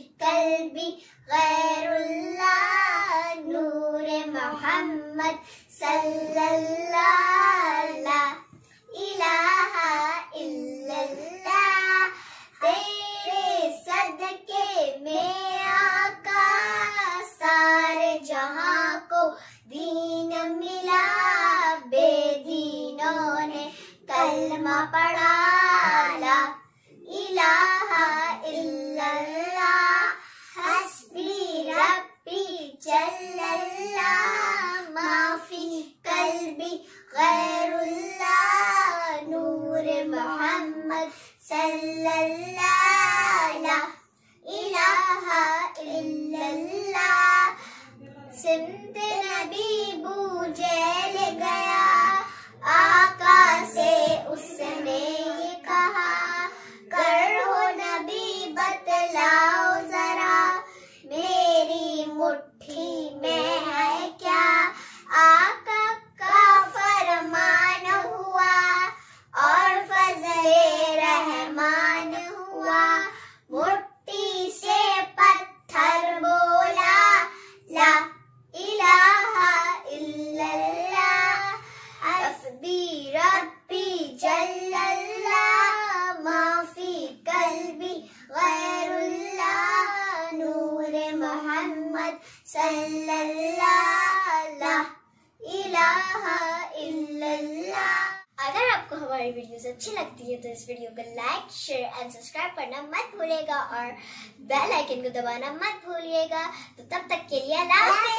कल्बी गैरुल्लाह नूर मोहम्मद सल्लल्लाहु ला इलाहा इल्लल्लाह। तेरे सदके में आका सारे जहां को दीन मिला। बेदीनों ने कलमा पढ़ा ला इलाहा इल्लल्लाह। हस्बी रब्बी जल्लल्लाह माफी कल्बी गैरुल्लाह नूर मोहम्मद सल्लल्लाहु ला इलाहा इल्लल्लाह। सिमत नबी बूझल गया आका से उसने ये कहा, कर हो नबी बतलाओ जरा मेरी मुट्ठी में है क्या। आका का फरमान हुआ और फज़ले रहमान हुआ। मुट्ठी से पत्थर बोला ला इलाहा इल्लल्लाह। हस्बी रब्बी जल्लल्लाह माफी कल्बी गैरुल्लाह नूर मोहम्मद सल्लल्लाहु ला इलाहा इल्लल्लाह। अगर आपको हमारी वीडियोस अच्छी लगती है तो इस वीडियो को लाइक शेयर एंड सब्सक्राइब करना मत भूलिएगा और बेल आइकन को दबाना मत भूलिएगा। तो तब तक के लिए अल्लाह हाफ़िज़।